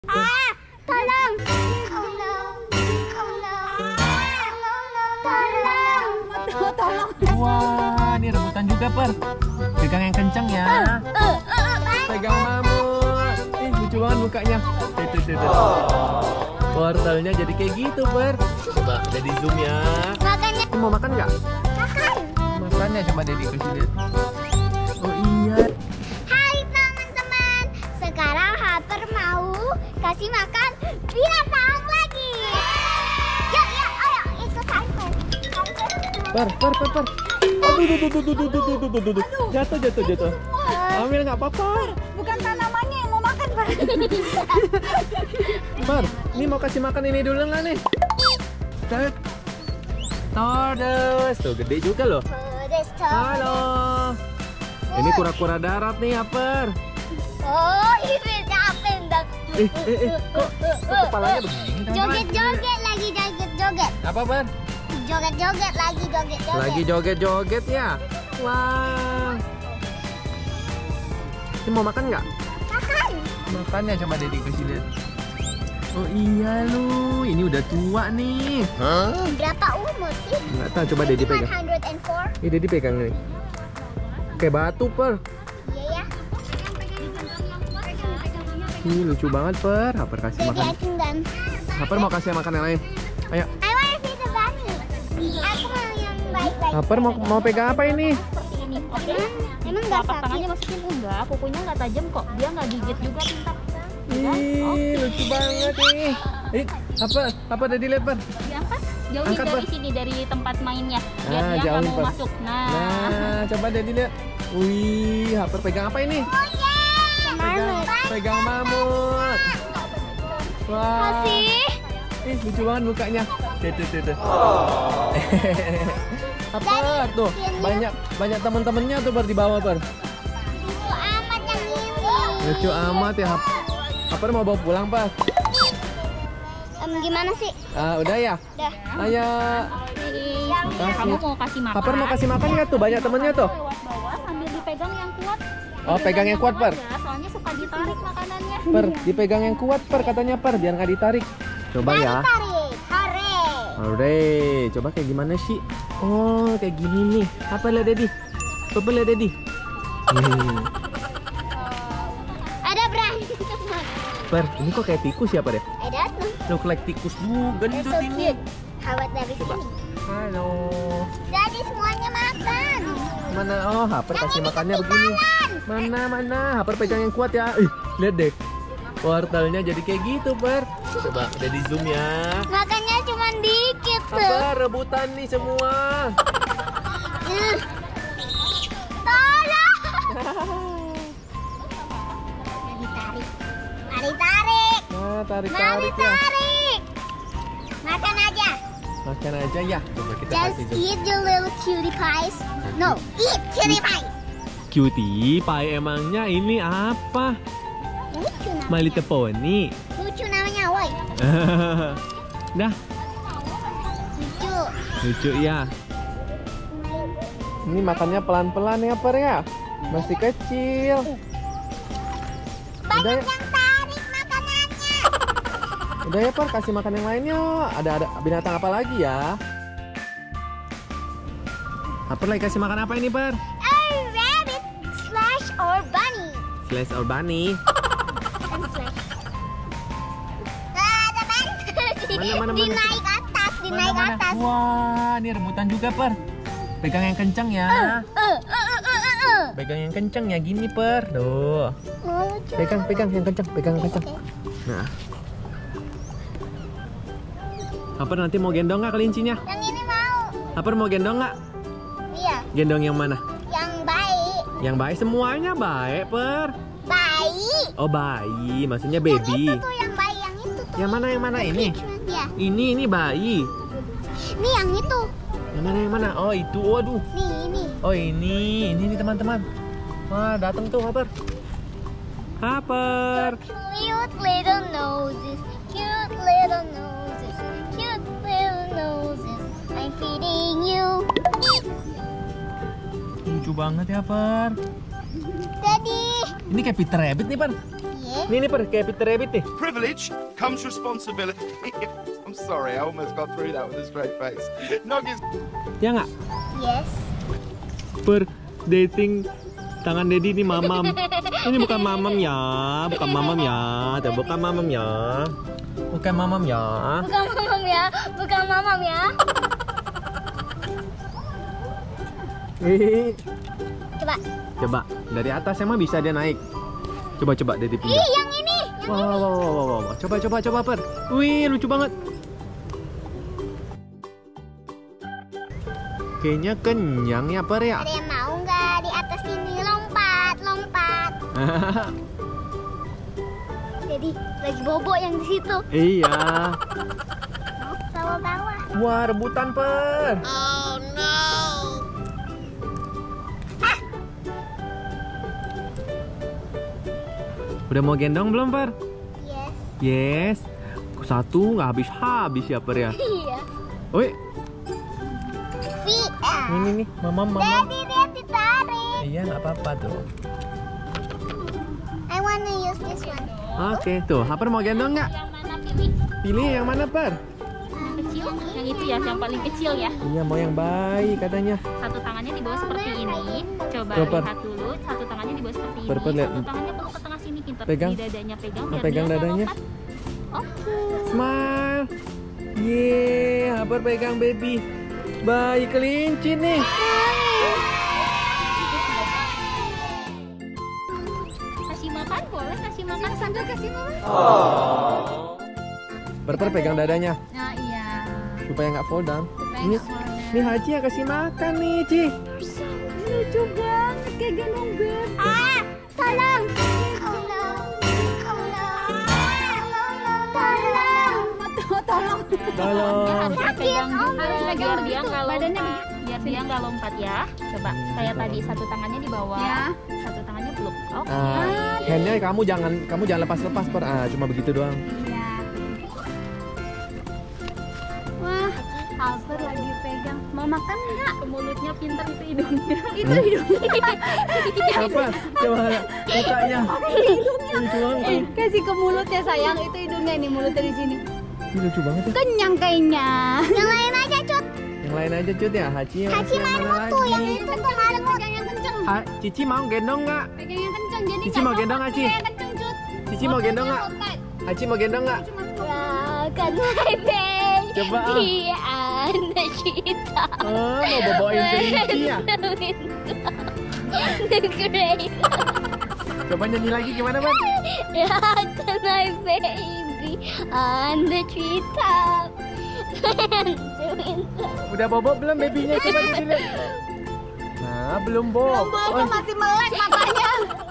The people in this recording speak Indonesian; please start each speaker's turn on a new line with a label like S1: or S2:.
S1: Tolong. Tolong.
S2: Wah, ini rebutan juga, Per. Pegang yang kencang ya. Pegang mamut. Lucu banget mukanya. Tuh. Wortelnya jadi kayak gitu, Per. Coba Dedi zoom ya.
S1: Makanya.
S2: Mau makan nggak?
S1: Makan.
S2: Makannya coba Dedi kasih lihat. Oh iya.
S1: Hai teman-teman. Sekarang Harper mau kasih makan binatang lagi. Yuk, ayo ikut Harper.
S2: Per. Aduh. Jatuh. Ambil nggak apa-apa.
S1: Bukan tanamannya yang mau makan, Pak.
S2: Per, ini mau kasih makan ini dulu nggak nih? Tordes, tuh gede juga loh. Halo. Ini kura-kura darat nih, Per.
S1: Oh, ini capek dong.
S2: Kok kepalanya begini?
S1: Joget-joget lagi, joget-joget.
S2: Apa, Per?
S1: Joget-joget lagi, joget-joget.
S2: Lagi joget-joget ya? Wah. Ini mau makan nggak?
S1: Makan.
S2: Makannya coba Dedi kasih lihat. Oh iya lu, ini udah tua nih.
S1: Berapa umur sih?
S2: Nggak tahu, coba Dedi pegang.
S1: 104.
S2: Ini Dedi pegang nih. Kayak batu, Per.
S1: Iya ya.
S2: Ih, lucu banget, Per. Harper kasih makan.
S1: Dan
S2: Harper mau kasih makan yang lain. Ayo.
S1: I want to see the bunny. Aku mau yang baik-baik.
S2: Harper mau pegang apa ini?
S3: Ini oke.
S1: Emang nggak
S3: Telapak
S1: sakit?
S3: tangannya masukin enggak, kukunya nggak tajam kok. Dia nggak gigit juga, pintar.
S2: Ih, lucu banget nih. Apa Dedi lihat, Per?
S3: Diangkat, jauhin
S2: Angkat,
S3: dari
S2: Pak.
S3: sini, dari tempat mainnya. Biar
S2: Nah,
S3: dia nggak
S2: jauhin,
S3: mau
S2: Pak.
S3: masuk.
S2: Nah, coba Dedi lihat. Wih, Harper pegang apa ini? Pegang mamut. Wah.
S1: Kasih.
S2: Lucu banget mukanya. Tuh. Apa tuh? Banyak teman-temannya tuh di bawah, Per.
S1: Lucu amat yang ini.
S2: Lucu amat ya. Apa mau bawa pulang, Pak?
S1: Gimana sih?
S2: Udah ya?
S1: Udah.
S2: Ayo.
S3: Kamu mau kasih makan?
S2: Harper mau kasih makan nggak tuh? Banyak temennya tuh.
S3: Lewat bawah sambil dipegang yang kuat.
S2: Oh, pegang yang kuat, Per.
S3: Ya, soalnya suka ditarik makanannya.
S2: Per, dipegang yang kuat, Per, katanya, Per, biar nggak ditarik. Coba ya.
S1: Tarik. Hore.
S2: Oke, coba kayak gimana sih? Oh, kayak gini nih. Apa lihat Dedi? Apa lihat Dedi?
S1: Ada berani.
S2: Per, ini kok kayak tikus ya, Per ya?
S1: Ada tuh.
S2: Look like tikus juga nih
S1: So
S2: ini.
S1: cute. Hawat dari
S2: Coba.
S1: sini.
S2: Halo.
S1: Jadi semuanya makan.
S2: Mana? Oh, Harper kasih makannya begini. Mana? Harper pegang yang kuat ya. Ih, lihat deh. Wortelnya jadi kayak gitu, Per. Coba udah di zoom ya.
S1: Makannya cuma dikit tuh.
S2: Apa rebutan nih semua?
S1: Tolong. Ditarik. Tarik.
S2: Nah, tarik-tarik ya.
S1: Tarik. Makan aja.
S2: Makan aja ya. Coba kita
S1: Just
S2: kasih zoom.
S1: eat your little cutie pies. No, eat cutie pie.
S2: Cutie pie emangnya ini apa?
S1: Lucu namanya.
S2: My Little Pony.
S1: Lucu namanya, woi.
S2: Dah,
S1: Lucu.
S2: lucu ya. Ini makannya pelan-pelan ya, Per ya. Masih kecil. Udah ya,
S1: Banyak yang tarik makanannya.
S2: udah ya, Per, kasih makan yang lainnya. Ada binatang apa lagi ya? Harper lagi kasih makan apa ini, Per?
S1: A rabbit slash or bunny.
S2: Slash or bunny.
S1: And slash. Ada
S2: Mana?
S1: Dinaik atas, dinaik atas.
S2: Wah, ini rebutan juga, Per. Pegang yang kencang ya. Pegang yang kencang ya, gini, Per. Tuh.
S1: Lucu.
S2: Pegang yang kencang, pegang yang kencang. Nah. Harper nanti mau gendong nggak kelincinya?
S1: Yang ini mau.
S2: Harper mau gendong nggak?
S1: Iya,
S2: Gendong yang mana?
S1: yang baik.
S2: Yang baik, semuanya baik, Per.
S1: Baik.
S2: Oh, bayi, maksudnya
S1: Yang
S2: baby.
S1: itu tuh, yang baik yang itu tuh.
S2: Yang mana ini?
S1: Ya.
S2: Ini bayi.
S1: Ini yang itu.
S2: Yang mana? Oh, itu. Waduh.
S1: Ini.
S2: Oh, ini nih teman-teman. Wah, datang tuh Harper. Harper.
S1: Cute little noses. Cute little noses. Cute little noses. I'm feeding you.
S2: Lucu banget ya, Per.
S1: Daddy.
S2: Ini kayak Peter Rabbit nih, Per.
S1: Iya.
S2: Nih per, kayak Peter Rabbit nih.
S4: Privilege comes responsibility. I'm sorry, I almost got through that with a straight face. Nuggies.
S2: Ya nggak?
S1: Yes.
S2: Per, dating tangan Daddy ini mamam. Ini bukan mamam ya, bukan mamam ya, bukan mamam ya, bukan mamam ya.
S1: Bukan mamam ya, bukan mamam ya. Coba.
S2: Coba dari atas emang bisa dia naik. Coba Daddy pindah.
S1: Ih, yang ini.
S2: Wow. Coba per. Wih, lucu banget. Kayaknya kenyang ya per ya.
S1: Ada yang mau nggak di atas sini lompat? Jadi lagi bobo yang di situ.
S2: Iya.
S1: Bawa.
S2: Wah, rebutan per.
S1: Oh no.
S2: Udah mau gendong belum per?
S1: Yes.
S2: Yes. Satu nggak habis ya per ya.
S1: Iya.
S2: Oi.
S1: Via.
S2: Ini nih, mamam.
S1: Daddy, dia ditarik.
S2: Iya nggak apa-apa tuh.
S1: I wanna use this one.
S2: Oke, tuh. Haper mau gendong nggak?
S3: Yang mana pilih?
S2: Pilih yang mana per?
S3: Yang kecil? Yang itu ya, yang paling kecil ya.
S2: Iya mau yang baik katanya.
S3: Satu tangannya di bawah seperti ini. Coba
S2: Tuh, Per.
S3: lihat dulu. Satu tangannya di bawah seperti ini.
S2: Per, lihat.
S3: Satu tangannya peluk ke tengah sini, pintar.
S2: Pegang.
S3: Di dadanya pegang.
S2: Nah,
S3: biar
S2: pegang
S3: dia nggak
S2: dadanya.
S3: lompat. Oke.
S2: Smile. Yeay, Haper pegang baby. Bayi kelinci nih.
S3: Kasih makan boleh, kasih makan sambil kasih makan.
S2: Per pegang dadanya
S3: Nah iya.
S2: supaya nggak fall down. Ini Haji yang kasih makan nih, Ci.
S3: Lucu banget kayak gendong beb.
S1: Tolong. Oh no. Tolong.
S2: Tolong.
S3: Harus pegang
S1: Oh,
S3: harus
S1: my
S3: pegang
S1: God.
S3: dia nggak
S1: Badannya
S3: lompat. Biar dia nggak lompat ya. Coba kayak tadi satu tangannya di bawah, satu tangannya peluk. Oke.
S2: Handnya kamu jangan lepas per. Cuma begitu doang.
S3: Iya.
S1: Wah, Albert lagi pegang. Mau makan nggak?
S3: Ke mulutnya pintar itu hidungnya.
S1: Itu hidungnya.
S2: Apa? Coba mukanya. Lucu banget.
S5: Kasih ke mulutnya sayang, itu hidungnya nih, mulutnya di sini.
S2: Ini lucu banget tuh.
S5: Kenyang kayaknya.
S1: Yang lain aja, Cut.
S2: Yang lain aja Cut ya. Haji yang
S1: Haji
S2: yang mana
S1: marmut tuh, yang
S2: lagi?
S1: itu tuh marmut.
S5: Yang kenceng,
S2: Cici mau gendong nggak?
S5: pegang yang kenceng jadi
S2: Cici mau gendong Haji?
S5: Yang kenceng cut.
S2: Cici mau gendong nggak? Haji mau gendong nggak?
S1: Kan my baby.
S2: Coba, ah.
S1: Dia ada kita.
S2: Mau bawain kelinci ya?
S1: The great.
S2: Coba nyanyi lagi gimana Bang?
S1: Kan my baby on the treetop.
S2: Udah bobo belum babynya? Coba dilihat. Nah, belum bobo.
S5: Masih melek matanya.